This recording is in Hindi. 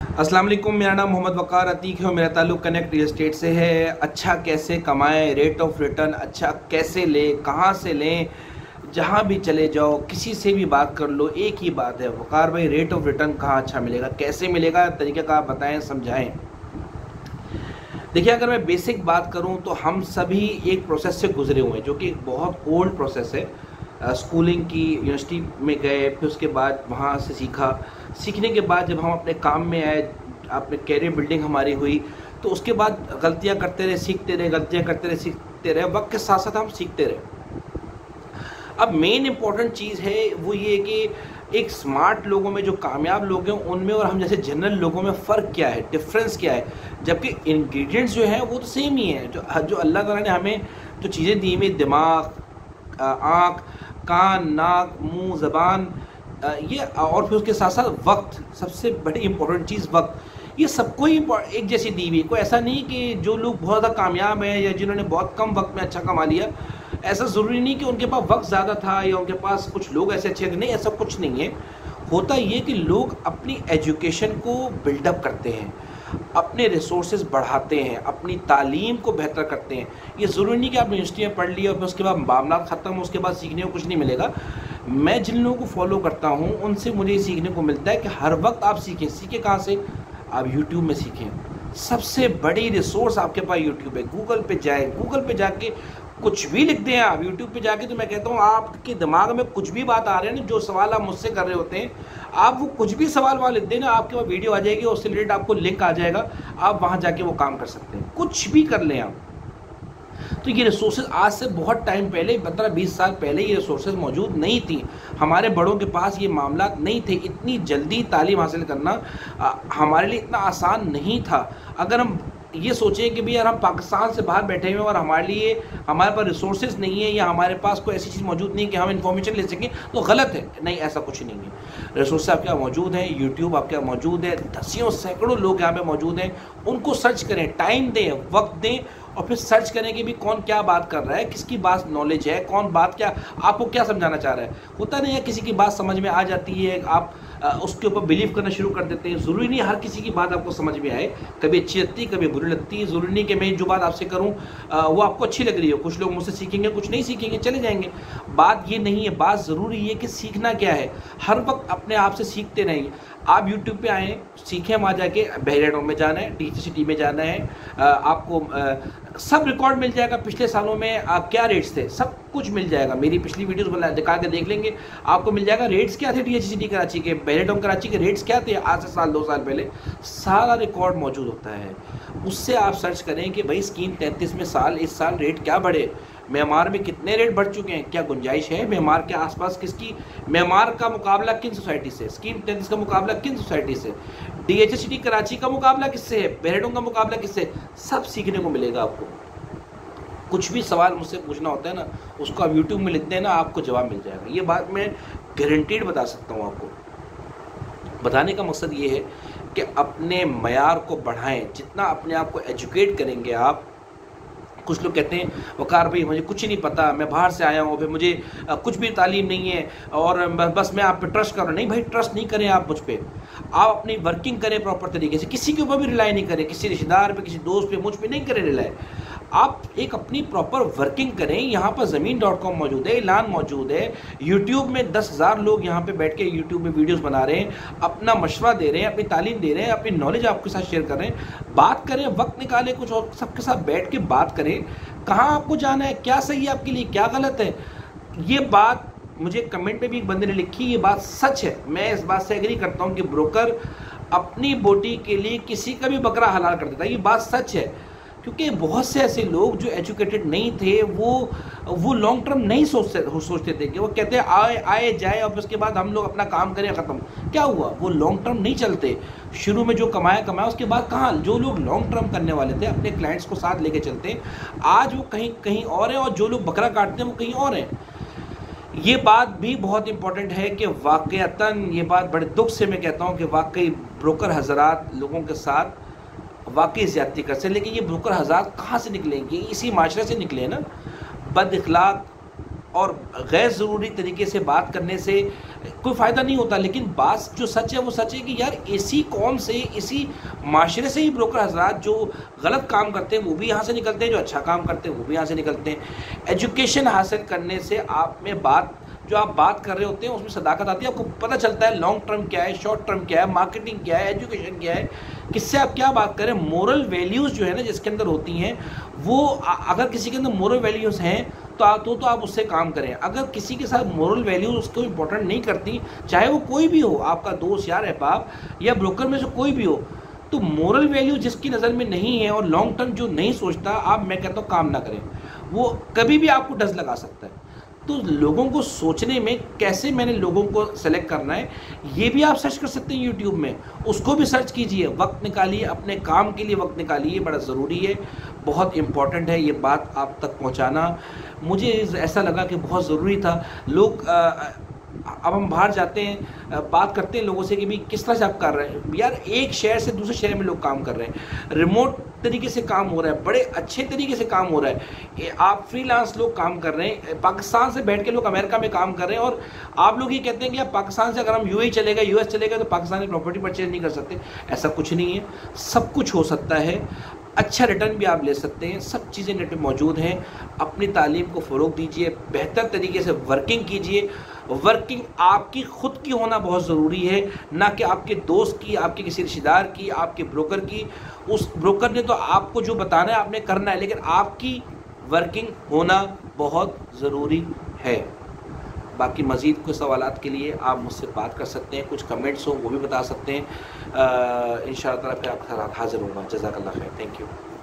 अस्सलाम वालेकुम, मेरा नाम मोहम्मद वक़ार अतीक है और मेरा ताल्लुक़ कनेक्ट रियल एस्टेट से है। अच्छा कैसे कमाएं, रेट ऑफ रिटर्न अच्छा कैसे लें, कहाँ से लें, जहाँ भी चले जाओ किसी से भी बात कर लो, एक ही बात है वक़ार भाई, रेट ऑफ रिटर्न कहाँ अच्छा मिलेगा, कैसे मिलेगा, तरीक़ा का बताएं, समझाएं। देखिए, अगर मैं बेसिक बात करूं तो हम सभी एक प्रोसेस से गुजरे हुए हैं जो कि एक बहुत ओल्ड प्रोसेस है। स्कूलिंग की, यूनिवर्सिटी में गए, फिर उसके बाद वहाँ से सीखने के बाद जब हम अपने काम में आए, अपने कैरियर बिल्डिंग हमारी हुई, तो उसके बाद गलतियाँ करते रहे, सीखते रहे, गलतियाँ करते रहे, सीखते रहे, वक्त के साथ साथ हम सीखते रहे। अब मेन इंपॉर्टेंट चीज़ है वो ये कि एक स्मार्ट लोगों में, जो कामयाब लोग हैं उनमें और हम जैसे जनरल लोगों में फ़र्क क्या है, डिफरेंस क्या है। जबकि इंग्रेडिएंट्स जो हैं वो तो सेम ही है। जो अल्लाह ताला ने हमें जो चीज़ें दी हुई, दिमाग, आँख, कान, नाक, मुंह, ज़बान, ये और फिर उसके साथ साथ वक्त, सबसे बड़ी इंपॉर्टेंट चीज़ वक्त, ये सबको ही एक जैसी दी हुई। कोई ऐसा नहीं कि जो लोग बहुत ज़्यादा कामयाब हैं या जिन्होंने बहुत कम वक्त में अच्छा कमा लिया, ऐसा ज़रूरी नहीं कि उनके पास वक्त ज़्यादा था या उनके पास कुछ लोग ऐसे अच्छे थे, नहीं, ऐसा कुछ नहीं है। होता ये कि लोग अपनी एजुकेशन को बिल्डअप करते हैं, अपने रिसोर्सेज बढ़ाते हैं, अपनी तालीम को बेहतर करते हैं। ये ज़रूरी नहीं कि आप यूनिवर्सिटी में पढ़ लिया और फिर उसके बाद मामला ख़त्म, उसके बाद सीखने को कुछ नहीं मिलेगा। मैं जिन लोगों को फॉलो करता हूँ उनसे मुझे ये सीखने को मिलता है कि हर वक्त आप सीखें कहाँ से? आप यूट्यूब में सीखें। सबसे बड़ी रिसोर्स आपके पास यूट्यूब है। गूगल पे जाए, गूगल पे जाके कुछ भी लिख दें आप यूट्यूब पे जाके, तो मैं कहता हूँ आपके दिमाग में कुछ भी बात आ रहे हैं ना, जो सवाल आप मुझसे कर रहे होते हैं, आप वो कुछ भी सवाल वहाँ लिख दें ना, आपके पास वीडियो आ जाएगी, उससे रिलेटेड आपको लिंक आ जाएगा, आप वहाँ जाके वो काम कर सकते हैं। कुछ भी कर लें आप। तो ये रिसोर्सेज आज से बहुत टाइम पहले, 15-20 साल पहले ये रिसोर्सेज मौजूद नहीं थी। हमारे बड़ों के पास ये मामला नहीं थे। इतनी जल्दी तालीम हासिल करना हमारे लिए इतना आसान नहीं था। अगर हम ये सोचें कि भई यार हम पाकिस्तान से बाहर बैठे हुए हैं और हमारे पास रिसोर्सेज नहीं है या हमारे पास कोई ऐसी चीज़ मौजूद नहीं है कि हम इन्फॉर्मेशन ले सकें, तो गलत है। नहीं, ऐसा कुछ नहीं है। रिसोर्सेज आपके यहाँ मौजूद हैं, यूट्यूब आपके यहाँ मौजूद है, दसियों सैकड़ों लोग यहाँ पे मौजूद हैं। उनको सर्च करें, टाइम दें, वक्त दें और फिर सर्च करें कि भी कौन क्या बात कर रहा है, किसकी बात नॉलेज है, कौन बात क्या आपको क्या समझाना चाह रहा है। होता नहीं है, किसी की बात समझ में आ जाती है, आप उसके ऊपर बिलीव करना शुरू कर देते हैं। ज़रूरी नहीं हर किसी की बात आपको समझ में आए, कभी अच्छी लगती है, कभी बुरी लगती है। ज़रूरी नहीं कि मैं जो बात आपसे करूं वो आपको अच्छी लग रही हो। कुछ लोग मुझसे सीखेंगे, कुछ नहीं सीखेंगे, चले जाएंगे। बात ये नहीं है, बात ज़रूरी है कि सीखना क्या है। हर वक्त अपने आप से सीखते रहेंगे। आप यूट्यूब पे आएँ, सीखें, वहाँ जाके बहरेटों में जाना है, टीसीटी में जाना है, आपको सब रिकॉर्ड मिल जाएगा। पिछले सालों में क्या रेट्स थे, सब कुछ मिल जाएगा। मेरी पिछली वीडियोस बना दिखा के देख लेंगे, आपको मिल जाएगा। रेट्स क्या थे टीसीटी कराची के, बहरेटों कराची के रेट्स क्या थे आज से साल 2 साल पहले, सारा रिकॉर्ड मौजूद होता है। उससे आप सर्च करें कि भाई स्कीम 33 में इस साल रेट क्या बढ़े, म्यांमार में कितने रेट बढ़ चुके हैं, क्या गुंजाइश है म्यांमार के आसपास, किसकी म्यांमार का मुकाबला किन सोसाइटी से, स्कीम 33 का मुकाबला किन सोसाइटी से, डीएचएसटी कराची का मुकाबला किससे है, बहरेटों का मुकाबला किससे, सब सीखने को मिलेगा आपको। कुछ भी सवाल मुझसे पूछना होता है ना, उसको आप यूट्यूब में लिख देना, आपको जवाब मिल जाएगा। ये बात मैं गारंटीड बता सकता हूँ आपको। बताने का मकसद ये है कि अपने मयार को बढ़ाएं। जितना अपने आप को एजुकेट करेंगे आप, कुछ लोग कहते हैं वकार भाई मुझे कुछ नहीं पता, मैं बाहर से आया हूँ, फिर मुझे कुछ भी तालीम नहीं है और बस मैं आप पे ट्रस्ट कर रहा हूँ। नहीं भाई, ट्रस्ट नहीं करें आप मुझ पे। आप अपनी वर्किंग करें प्रॉपर तरीके से, किसी के ऊपर भी रिलाई नहीं करें, किसी रिश्तेदार पे, किसी दोस्त पे, मुझ पे नहीं करें रिलाई। आप एक अपनी प्रॉपर वर्किंग करें। यहाँ पर ज़मीन.com मौजूद है, ऐलान मौजूद है, यूट्यूब में 10,000 लोग यहाँ पे बैठ के यूट्यूब में वीडियोस बना रहे हैं, अपना मशवरा दे रहे हैं, अपनी तालीम दे रहे हैं, अपनी नॉलेज आपके साथ शेयर कर रहे हैं। बात करें, वक्त निकालें, कुछ और सबके साथ बैठ के बात करें। कहाँ आपको जाना है, क्या सही है आपके लिए, क्या गलत है। ये बात मुझे कमेंट में भी एक बंदे ने लिखी, ये बात सच है। मैं इस बात से एग्री करता हूँ कि ब्रोकर अपनी बोटी के लिए किसी का भी बकरा हलाल कर देता है। ये बात सच है, क्योंकि बहुत से ऐसे लोग जो एजुकेटेड नहीं थे, वो लॉन्ग टर्म नहीं सोचते थे कि वो कहते हैं आए जाए और उसके बाद हम लोग अपना काम करें, ख़त्म। क्या हुआ, वो लॉन्ग टर्म नहीं चलते। शुरू में जो कमाया, उसके बाद कहाँ। जो लोग लॉन्ग टर्म करने वाले थे, अपने क्लाइंट्स को साथ लेके चलते हैं, आज वो कहीं और हैं, और जो लोग बकरा काटते हैं वो कहीं और हैं। ये बात भी बहुत इंपॉर्टेंट है कि वाकईतन, ये बात बड़े दुख से मैं कहता हूँ कि वाकई ब्रोकर हजरात लोगों के साथ वाकई ज़्यादती कर सकते। लेकिन ये ब्रोकर हज़ार कहाँ से निकलेंगे, इसी माशरे से निकले ना। बद इखलाक और गैर ज़रूरी तरीके से बात करने से कोई फ़ायदा नहीं होता। लेकिन बात जो सच है वो सच है कि यार इसी कौम से, इसी माशरे से ही ब्रोकर हजरात जो गलत काम करते हैं वो भी यहाँ से निकलते हैं, जो अच्छा काम करते हैं वो भी यहाँ से निकलते हैं। एजुकेशन हासिल करने से आप में जो आप बात कर रहे होते हैं उसमें सदाकत आती है, आपको पता चलता है लॉन्ग टर्म क्या है, शॉर्ट टर्म क्या है, मार्केटिंग क्या है, एजुकेशन क्या है, किससे आप क्या बात करें। मोरल वैल्यूज़ जो है ना जिसके अंदर होती हैं वो अगर किसी के अंदर मोरल वैल्यूज़ हैं तो आप उससे काम करें। अगर किसी के साथ मोरल वैल्यूज़ उसको इम्पोर्टेंट नहीं करती, चाहे वो कोई भी हो, आपका दोस्त यार अहबाब या ब्रोकर में से कोई भी हो, तो मोरल वैल्यू जिसकी नज़र में नहीं है और लॉन्ग टर्म जो नहीं सोचता, मैं कहता हूँ काम ना करें। वो कभी भी आपको डस लगा सकता है। तो लोगों को सोचने में कैसे मैंने लोगों को सेलेक्ट करना है ये भी आप सर्च कर सकते हैं यूट्यूब में, उसको भी सर्च कीजिए, वक्त निकालिए, अपने काम के लिए वक्त निकालिए, बड़ा ज़रूरी है, बहुत इम्पॉर्टेंट है ये बात आप तक पहुंचाना। मुझे ऐसा लगा कि बहुत ज़रूरी था। लोग अब हम बाहर जाते हैं, बात करते हैं लोगों से कि भाई किस तरह से आप कर रहे हैं। यार एक शहर से दूसरे शहर में लोग काम कर रहे हैं, रिमोट तरीके से काम हो रहा है, बड़े अच्छे तरीके से काम हो रहा है। आप फ्रीलांस लोग काम कर रहे हैं, पाकिस्तान से बैठ के लोग अमेरिका में काम कर रहे हैं, और आप लोग ये कहते हैं कि आप पाकिस्तान से अगर हम यूएई चले गए, यूएस चले गए तो पाकिस्तान की प्रॉपर्टी परचेज नहीं कर सकते। ऐसा कुछ नहीं है, सब कुछ हो सकता है। अच्छा रिटर्न भी आप ले सकते हैं, सब चीज़ें नेट पे मौजूद हैं। अपनी तालीम को फ़रोग दीजिए, बेहतर तरीके से वर्किंग कीजिए। वर्किंग आपकी खुद की होना बहुत ज़रूरी है, ना कि आपके दोस्त की, आपके किसी रिश्तेदार की, आपके ब्रोकर की। उस ब्रोकर ने तो आपको जो बताना है आपने करना है, लेकिन आपकी वर्किंग होना बहुत ज़रूरी है। बाकी मज़ीद कुछ सवालात के लिए आप मुझसे बात कर सकते हैं, कुछ कमेंट्स हो वो भी बता सकते हैं। इंशाअल्लाह ताला फिर आपके साथ हाज़िर होगा। जज़ाकल्लाह खैर, थैंक यू।